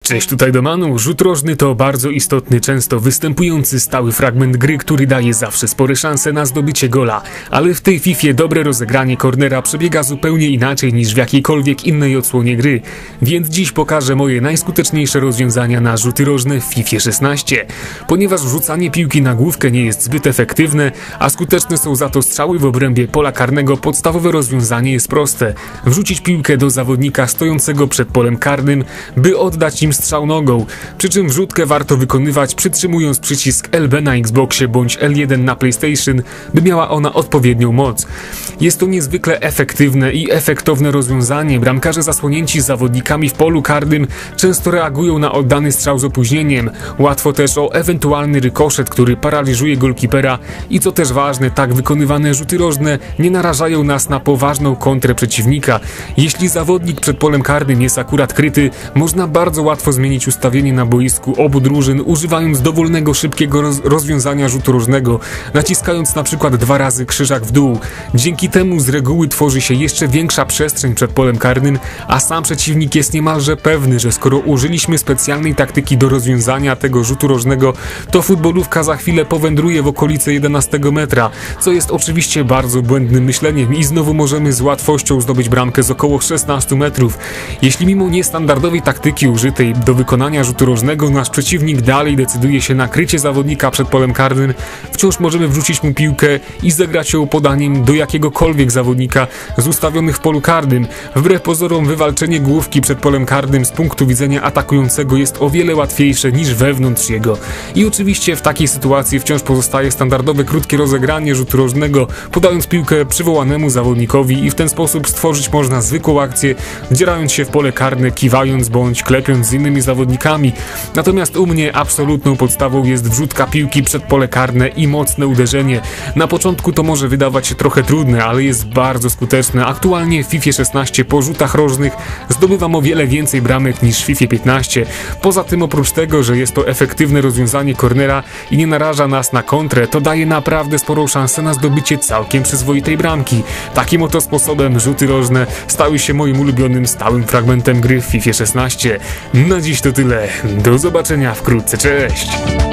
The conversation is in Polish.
Cześć, tutaj Domanu. Rzut rożny to bardzo istotny, często występujący stały fragment gry, który daje zawsze spore szanse na zdobycie gola. Ale w tej Fifie dobre rozegranie kornera przebiega zupełnie inaczej niż w jakiejkolwiek innej odsłonie gry. Więc dziś pokażę moje najskuteczniejsze rozwiązania na rzuty rożne w Fifie 16. Ponieważ rzucanie piłki na główkę nie jest zbyt efektywne, a skuteczne są za to strzały w obrębie pola karnego, podstawowe rozwiązanie jest proste. Wrzucić piłkę do zawodnika stojącego przed polem karnym, by oddać im strzał nogą, przy czym wrzutkę warto wykonywać przytrzymując przycisk LB na Xboxie bądź L1 na PlayStation, by miała ona odpowiednią moc. Jest to niezwykle efektywne i efektowne rozwiązanie. Bramkarze zasłonięci zawodnikami w polu karnym często reagują na oddany strzał z opóźnieniem. Łatwo też o ewentualny rykoszet, który paraliżuje golkipera i co też ważne, tak wykonywane rzuty rożne nie narażają nas na poważną kontrę przeciwnika. Jeśli zawodnik przed polem karnym jest akurat kryty, można bardzo łatwo zmienić ustawienie na boisku obu drużyn, używając dowolnego, szybkiego rozwiązania rzutu rożnego, naciskając na przykład 2 razy krzyżak w dół. Dzięki temu z reguły tworzy się jeszcze większa przestrzeń przed polem karnym, a sam przeciwnik jest niemalże pewny, że skoro użyliśmy specjalnej taktyki do rozwiązania tego rzutu rożnego, to futbolówka za chwilę powędruje w okolice 11 metra, co jest oczywiście bardzo błędnym myśleniem i znowu możemy z łatwością zdobyć bramkę z około 16 metrów. Jeśli mimo niestandardowej taktyki użytej do wykonania rzutu rożnego nasz przeciwnik dalej decyduje się na krycie zawodnika przed polem karnym, wciąż możemy wrzucić mu piłkę i zagrać ją podaniem do jakiegokolwiek zawodnika z ustawionych w polu karnym. Wbrew pozorom wywalczenie główki przed polem karnym z punktu widzenia atakującego jest o wiele łatwiejsze niż wewnątrz jego. I oczywiście w takiej sytuacji wciąż pozostaje standardowe krótkie rozegranie rzutu rożnego, podając piłkę przywołanemu zawodnikowi i w ten sposób stworzyć można zwykłą akcję, wdzierając się w pole karne, kiwając bądź klepiąc z innymi zawodnikami. Natomiast u mnie absolutną podstawą jest wrzutka piłki przed pole karne i mocne uderzenie. Na początku to może wydawać się trochę trudne, ale jest bardzo skuteczne. Aktualnie w FIFA 16 po rzutach rożnych zdobywam o wiele więcej bramek niż w FIFA 15. Poza tym oprócz tego, że jest to efektywne rozwiązanie kornera i nie naraża nas na kontrę, to daje naprawdę sporą szansę na zdobycie całkiem przyzwoitej bramki. Takim oto sposobem rzuty rożne stały się moim ulubionym stałym fragmentem gry w FIFA 16. Na dziś to tyle. Do zobaczenia wkrótce. Cześć!